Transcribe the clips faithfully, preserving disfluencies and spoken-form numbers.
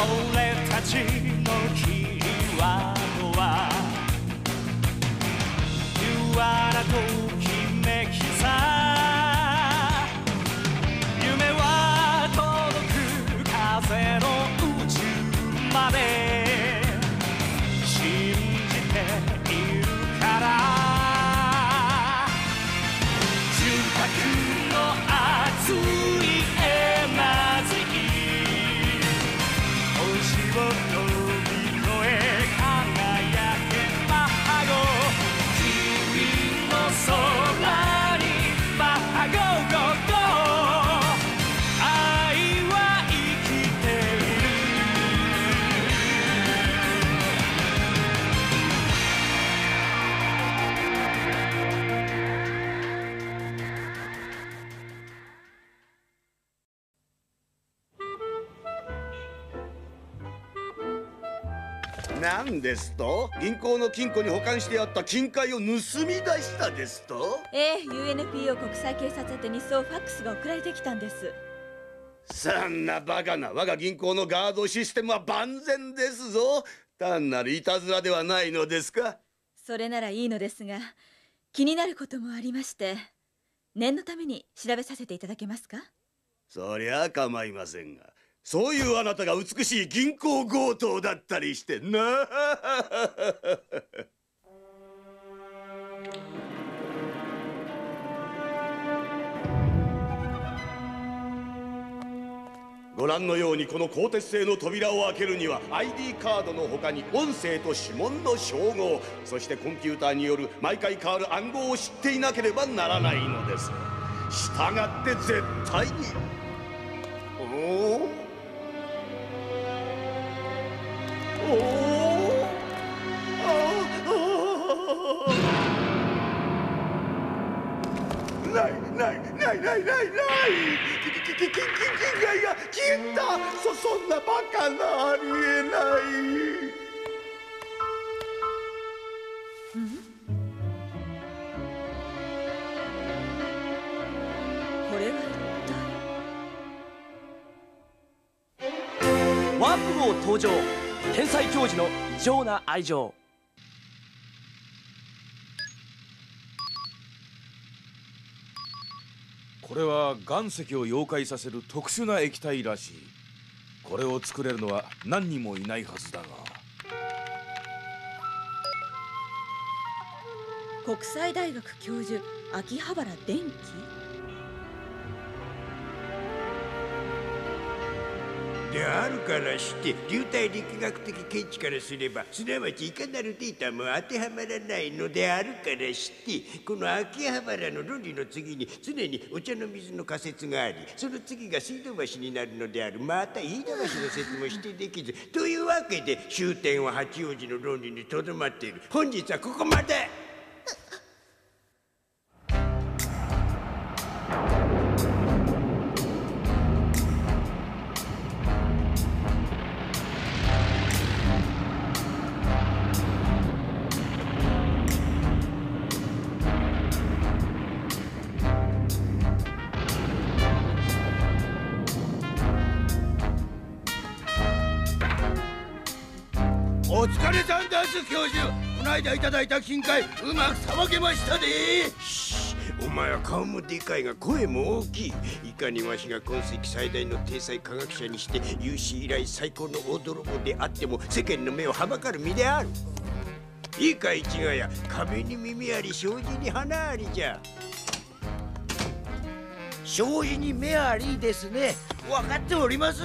俺たちのキーワードはピュアなときめきさ。夢は届く風の宇宙まで信じているから。住宅の熱いエナジー星を飛び越え輝けマハゴ。君の空にマハゴゴゴ。愛は生きている。 何ですと？銀行の金庫に保管してあった金塊を盗み出したですと？ ええ、ユーエヌピーオー 国際警察宛てにそうファックスが送られてきたんです。 そんなバカな。我が銀行のガードシステムは万全ですぞ。単なるいたずらではないのですか？ それならいいのですが、気になることもありまして、念のために調べさせていただけますか？ そりゃ構いませんが、そういうあなたが美しい銀行強盗だったりしてな。ご覧のように、この鋼鉄製の扉を開けるには アイディー カードの他に音声と指紋の照合、そしてコンピューターによる毎回変わる暗号を知っていなければならないのです。したがって絶対に。おおおお、ないないないないないない。きききききききがいや消えた。そそんなバカな、ありえない。 これは一体。 ワープ号登場。天才教授の異常な愛情。 これは岩石を溶解させる特殊な液体らしい。これを作れるのは何人もいないはずだが。 国際大学教授秋葉原電機。 であるからして流体力学的見地からすれば、すなわちいかなるデータも当てはまらないのであるからして、この秋葉原の論理の次に常にお茶の水の仮説があり、その次が水道橋になるのである。また飯田橋の説もしてできずというわけで、終点は八王子の論理にとどまっている。本日はここまで。お疲れさんです、教授。この間いただいた金塊、うまくさばけましたで。しお前は顔もでかいが声も大きい。いかにわしが今世紀最大の天才科学者にして有史以来最高の大泥棒であっても世間の目をはばかる身である。いいか市ヶ谷、壁に耳あり障子に花ありじゃ。 障子に目ありですね。分かっております。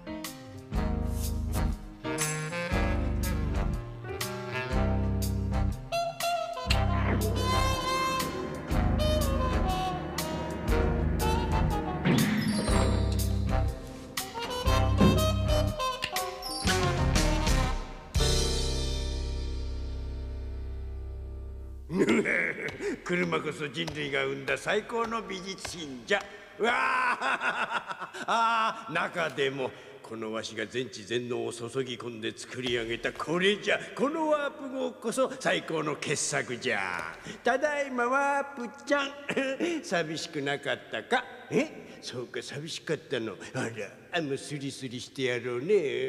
車こそ人類が生んだ最高の美術品じゃ。うわああ、中でもこのわしが全知全能を注ぎ込んで作り上げたこれじゃ。このワープ号こそ最高の傑作じゃ。ただいまワープちゃん寂しくなかったか？えそうか、寂しかったの。あら、あもうスリスリしてやろうね。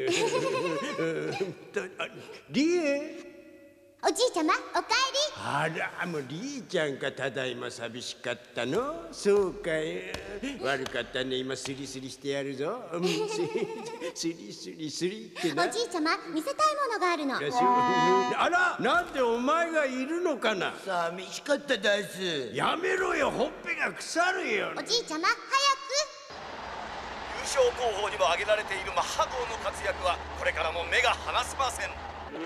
リエ、 おじいちゃま、おかえり。 あら、もうリエちゃんか。ただいま寂しかったの。そうかい。悪かったね。今スリスリしてやるぞ。スリスリスリってな。 おじいちゃま、見せたいものがあるの。 あら、なんでお前がいるのかな。 寂しかったです。 やめろよ、ほっぺが腐るよ。 おじいちゃま、早く。 優勝候補にも挙げられているマッハ号の活躍はこれからも目が離せません。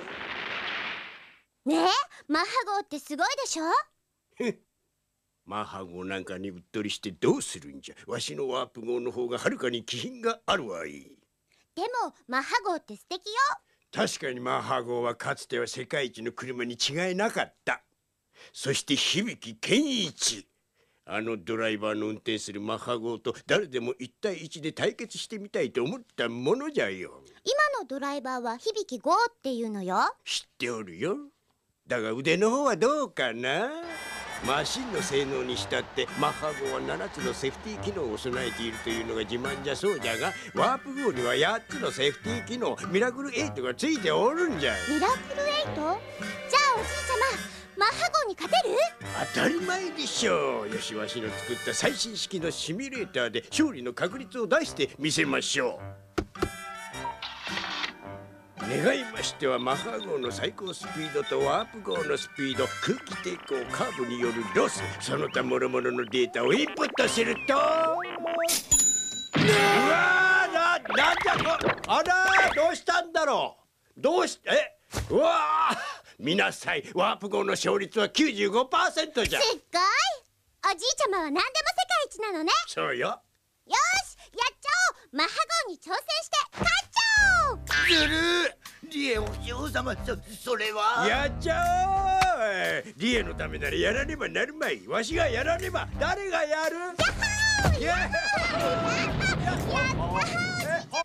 ねえ、マッハ号ってすごいでしょ。 マッハ号なんかにうっとりしてどうするんじゃ。わしのワープ号の方がはるかに気品があるわい。 でもマッハ号って素敵よ。 確かにマッハ号はかつては世界一の車に違いなかった。そして響健一、あのドライバーの運転するマッハ号と誰でも一対一で対決してみたいと思ったものじゃよ。 今のドライバーは響号っていうのよ。 知っておるよ。だが腕の方はどうかな。マシンの性能にしたってマッハ号はななつのセーフティー機能を備えているというのが自慢じゃそうじゃが、ワープ号にはやっつのセーフティー機能ミラクルエイトがついておるんじゃ。 ミラクルエイト？じゃあおじいちゃま、マッハ号に勝てる？ 当たり前でしょう。よし、わしの作った最新式のシミュレーターで勝利の確率を出してみせましょう。願いましてはマッハ号の最高スピードとワープ号のスピード、空気抵抗、カーブによるロス、その他諸々のデータをインプットすると、うわー、な、なんだこ、あらー、どうしたんだろう。どうし、え、うわー、見なさい、ワープ号の勝率は きゅうじゅうごパーセント じゃ。 すっごい。おじいちゃまは何でも世界一なのね。 そうよ。 よし、やっちゃおう。マッハ号に挑戦して勝っちゃおう。 ずるー。リエお嬢様、そ、それは。 やっちゃおう。リエのためならやらねばなるまい。わしがやらねば誰がやる。やっほー。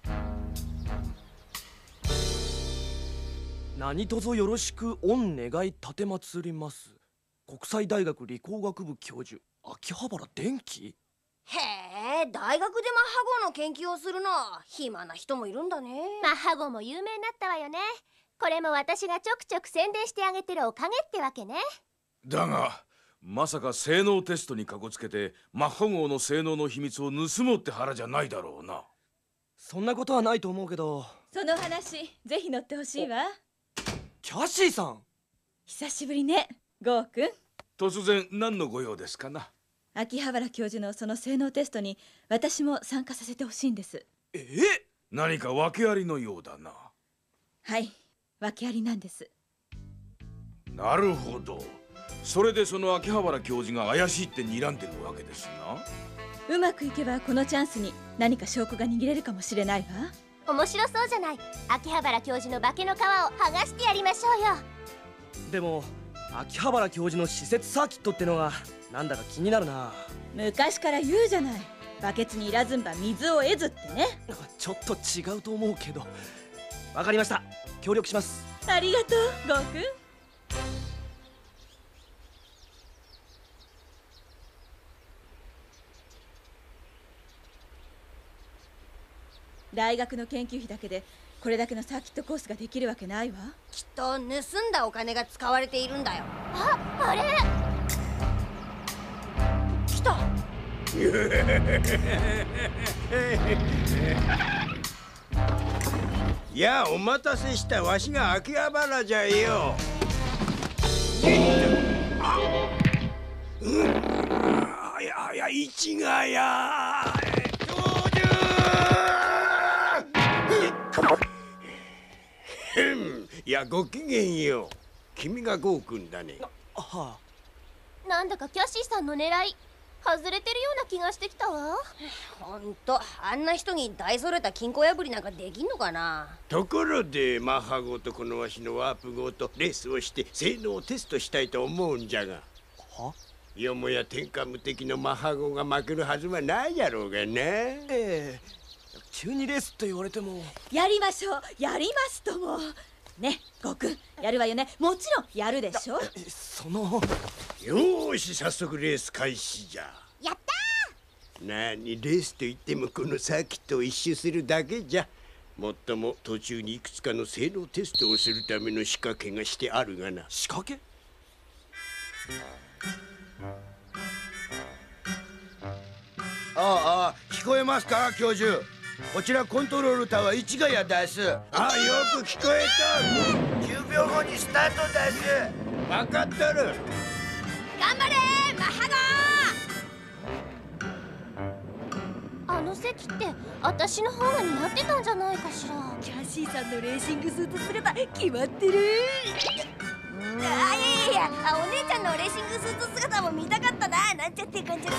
何卒よろしく御願い奉ります。国際大学理工学部教授秋葉原電機。 へえ、大学でマッハ号の研究をするの暇な人もいるんだね。 マッハ号も有名になったわよね。これも私がちょくちょく宣伝してあげてるおかげってわけね。 だがまさか性能テストにかこつけてマッハ号の性能の秘密を盗もうって腹じゃないだろうな。 そんなことはないと思うけど。 その話ぜひ乗ってほしいわ。 キャシーさん、 久しぶりね、ゴーくん。 突然何のご用ですかな。 秋葉原教授のその性能テストに私も参加させてほしいんです。 ええ、何か訳ありのようだな。 はい、訳ありなんです。 なるほど。それでその秋葉原教授が怪しいって睨んでるわけですな。 うまくいけばこのチャンスに何か証拠が握れるかもしれないわ。 面白そうじゃない。秋葉原教授の化けの皮を剥がしてやりましょうよ。 でも秋葉原教授の施設サーキットってのがなんだか気になるな。 昔から言うじゃない、バケツにいらずんば水を得ずってね。 ちょっと違うと思うけど。わかりました、協力します。 ありがとうゴーくん。大学の研究費だけでこれだけのサーキットコースができるわけないわ。 きっと盗んだお金が使われているんだよ。 あ、あれ。 来た。 やあ、お待たせした。わしが秋葉原じゃよ。あ、うん、あやや市ヶ谷教授。いや、ごきげんよう。君がゴーくんだね。 はあ、なんだかキャシーさんの狙い外れてるような気がしてきたわ。 ほんと、あんな人に大それた金庫破りなんかできんのかな。 ところでマッハ号とこのわしのワープ号とレースをして性能をテストしたいと思うんじゃが。 はよもや天下無敵のマッハ号が負けるはずはないやろうがな。 ええ、急にレースって言われても。 やりましょう、やりますとも。ね、ゴーくん、やるわよね。もちろんやるでしょ。 そのよーし、早速レース開始じゃ。 やったー。 なにレースといってもこのサーキットを一周するだけじゃ。もっとも途中にいくつかの性能テストをするための仕掛けがしてあるがな。 仕掛け？ ああ、聞こえますか教授。こちらコントロールタワー市ヶ谷です。 ああ、よく聞こえとる。じゅうびょうごにスタートです。 分かっとる。 頑張れマハゴ。 あの席って私の方が似合ってたんじゃないかしら。 キャシーさんのレーシングスーツ姿決まってる。あ、いやいやいや、あ、お姉ちゃんのレーシングスーツ姿も見たかったな。なんちゃってかんちゃって。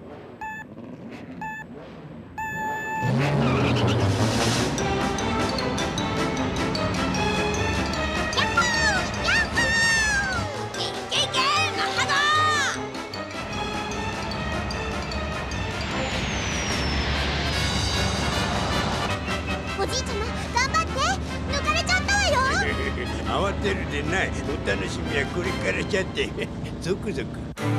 おじいちゃま頑張って、抜かれちゃったわよ。 慌てるでない。お楽しみはこれからじゃって。ゾクゾク。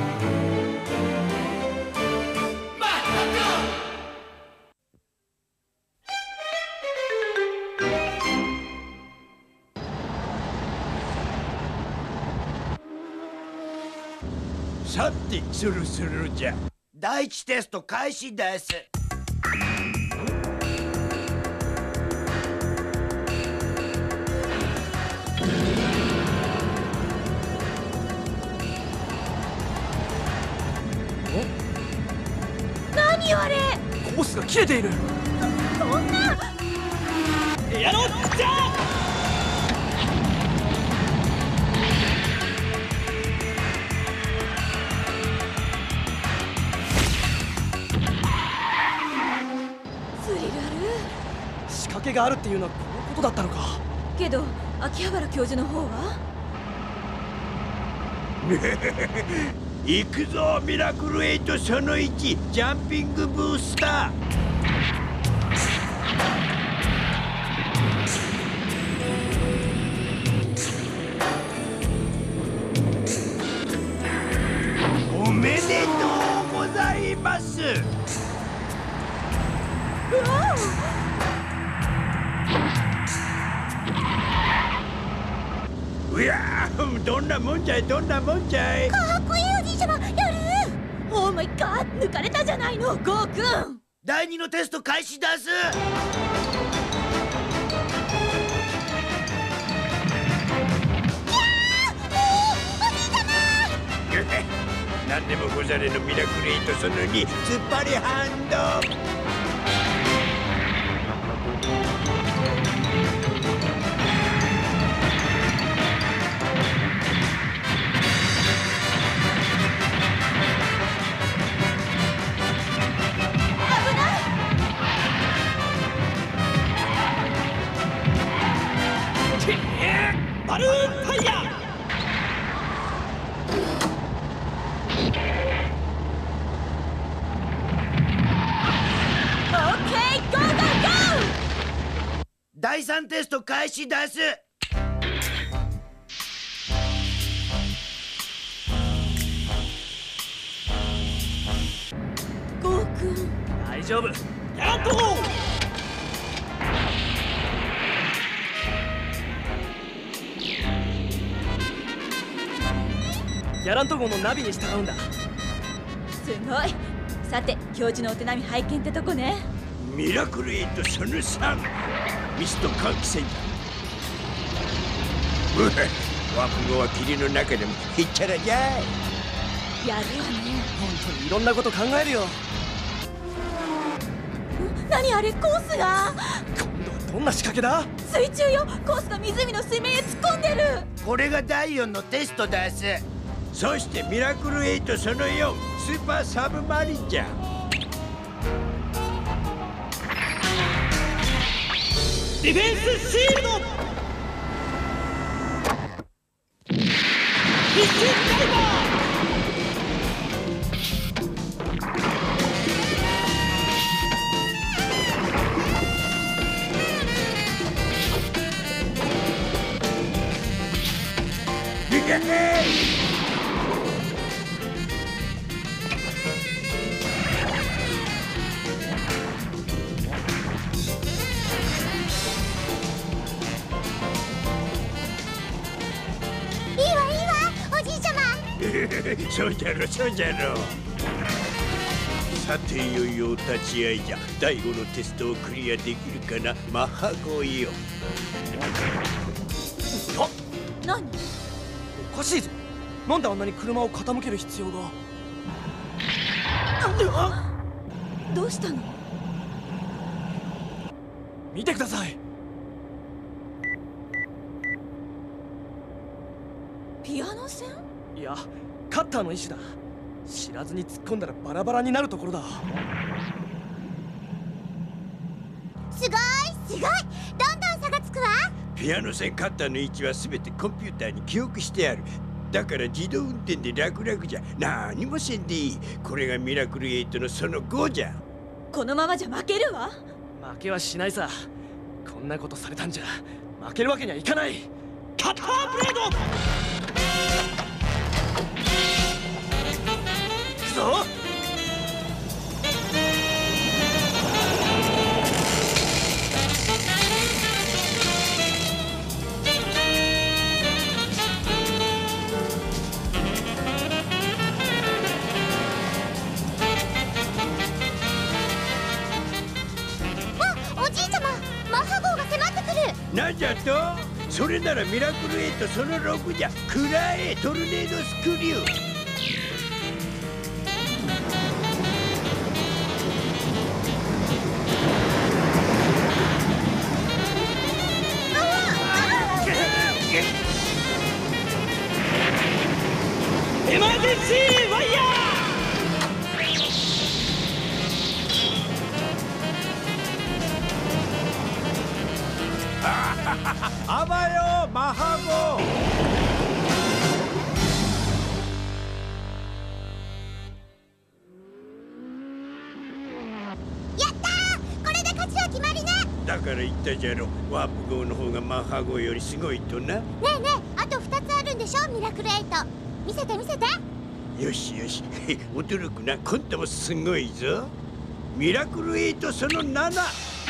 さてそろそろじゃ。 第一テスト開始です。 何あれ。 コースが切れている。 そんな。 やろうじゃあ。 仕掛けがあるっていうのはこのことだったのか。 けど秋葉原教授の方は行くぞミラクルエイトそのいちジャンピングブースター。おめでとうございます。 うわお。いやー、どんなもんじゃいどんなもんじゃい。 かっこいいおじいちゃま、やる。 オーマイガー、抜かれたじゃないのゴーくん。 第二のテスト開始です。 何でもござれのミラクルエイトそのに突っ張りハンド。 バルーンファイヤー。 オッケー、ゴーゴーゴー。 第三テスト開始です。 ゴーくん大丈夫。 やっとギャラント号のナビに従うんだ。 すごい。さて教授のお手並み拝見ってとこね。 ミラクルエイトそのさんミスト換気扇だ。うわ枠語は霧の中でもへっちゃらじゃい。 やるわね。 本当にいろんなこと考えるよ。 何あれ、コースが。 今度はどんな仕掛けだ。 水中よ。コースが湖の水面へ突っ込んでる。 これがだいよんのテストです。 そしてミラクルエイトそのよんスーパーサブマリンじゃ。 ディフェンスシールド。必死ダイバー。 そうじゃろそうじゃろ。さていよいよ立ち会いじゃ。第五のテストをクリアできるかな、マハゴよ。 あ、 何？ おかしいぞ。なんであんなに車を傾ける必要が。 どうしたの？ 見てください。 ピアノ線？ いや、カッターの一種だ。知らずに突っ込んだらバラバラになるところだ。 すごいすごい、どんどん差がつくわ。 ピアノ線カッターの位置は全てコンピューターに記憶してある。だから自動運転で楽々じゃ。何もせんでいい。これがミラクルエイトのそのごじゃ。 このままじゃ負けるわ。 負けはしないさ。こんなことされたんじゃ負けるわけにはいかない。カッターブレード。行くぞ。 なんじゃと？それならミラクルエイトそのろくじゃ。くらえトルネードスクリュー。 エマージェンシーワイヤー。 あばよマハゴ。 やったー、これで勝ちは決まりね。 だから言ったじゃろ、ワープ号の方がマハゴよりすごいとな。 ねえねえ、あとふたつあるんでしょ、ミラクルエイト。見せて見せて。 よしよし驚くな、今度もすごいぞ。ミラクルエイトそのなな。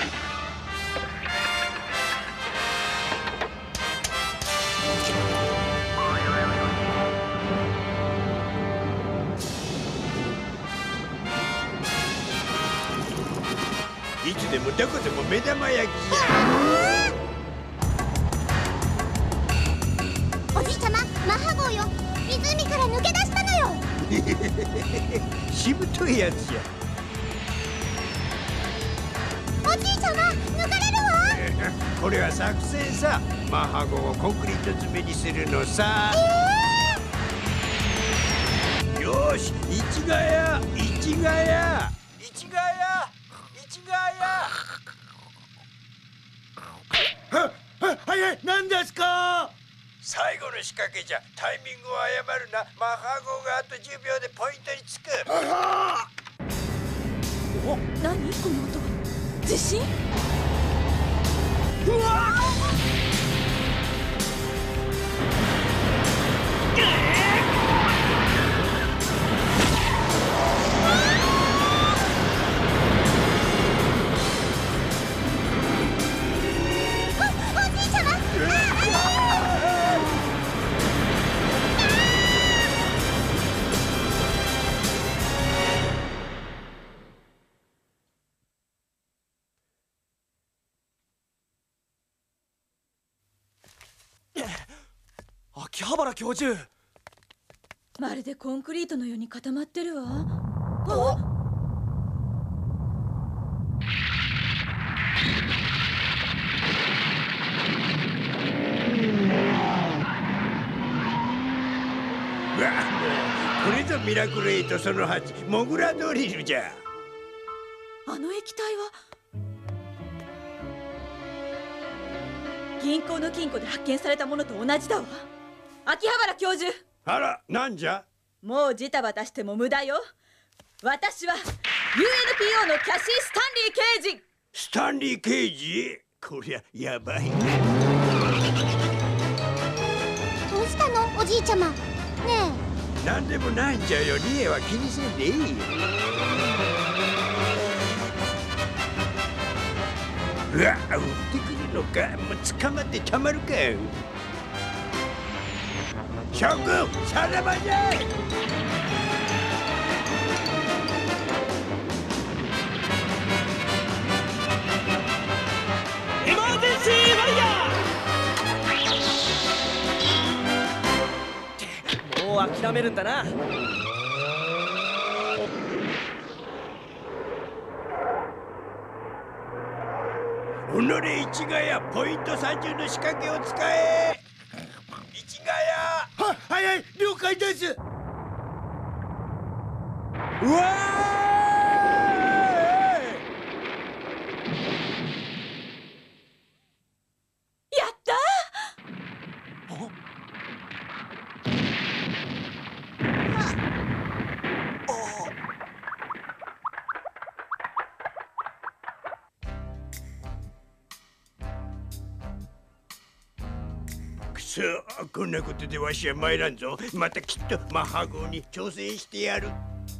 いつでもどこでも目玉焼きじゃ。 おじいちゃま、マハゴーよ。湖から抜け出したのよ。 しぶといやつじゃ。 おじいちゃま、抜かれるわ。 これは作戦さ。マハゴをコンクリート詰めにするのさ。えー、よし、市ヶ谷市ヶ谷市ヶ谷市ヶ谷。はははい、何ですか？ 最後の仕掛けじゃ。タイミングを誤るな。マハゴがあとじゅうびょうでポイントにつく。 お、何この音は。地震？ うわ秋葉原教授。 まるでコンクリートのように固まってるわ。あ、 うわ、これぞミラクルエイトそのはち、モグラドリルじゃ。 あの液体は銀行の金庫で発見されたものと同じだわ。秋葉原教授。 あら、なんじゃ。 もうジタバタしても無駄よ。私は ユーエヌピーオー のキャシー・スタンリー刑事。 スタンリー刑事？こりゃやばい。 どうしたの、おじいちゃま。ねえ。なんでもないんじゃよ。リエは気にせんでいいよ。うわ、撃ってくるのか。もう捕まってたまるか。 諸君さらばじゃ。 エマージェンシーワイヤー。 もう諦めるんだな。 己市ヶ谷ポイントさんじゅうの仕掛けを使え。市ヶ谷。 ははい、了解です。 うわやったくそ、こんなことでわしは参らんぞ。またきっとマッハ号に挑戦してやる。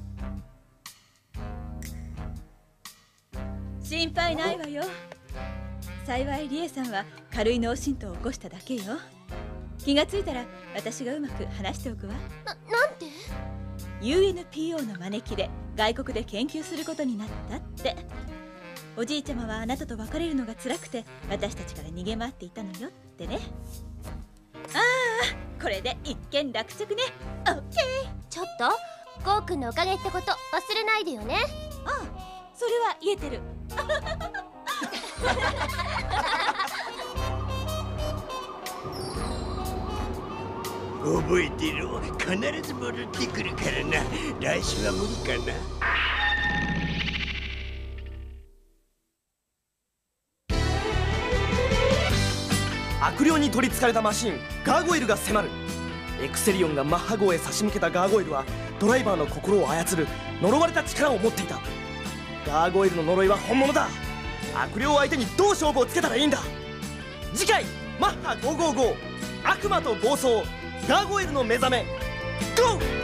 心配ないわよ。幸いリエさんは軽い脳震盪を起こしただけよ。気がついたら私がうまく話しておくわ。 な、なんて？ ユーエヌピーオー の招きで外国で研究することになったって。おじいちゃまはあなたと別れるのが辛くて私たちから逃げ回っていたのよってね。ああ、これで一件落着ね。オッケー。 ちょっとゴーくんのおかげってこと忘れないでよね。 ああ、それは言えてる。 覚えてろ、必ず戻ってくるからな。来週は無理かな。 悪霊に取りつかれたマシンガーゴイルが迫る。エクセリオンがマッハ号へ差し向けたガーゴイルはドライバーの心を操る呪われた力を持っていた。ガーゴイルの呪いは本物だ。悪霊相手にどう勝負をつけたらいいんだ。次回マッハごーごーごー悪魔と暴走ガーゴイルの目覚めゴー。